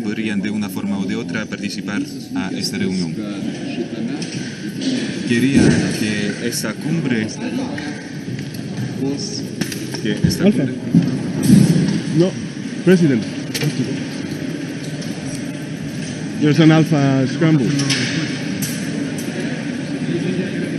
podrían de una forma o de otra participar a esta reunión. Quería que esta cumbre... Alpha. No, President. There's an Alpha scramble.